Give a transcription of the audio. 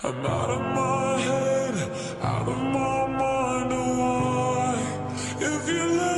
I'm out of my head, out of my mind. Why? If you let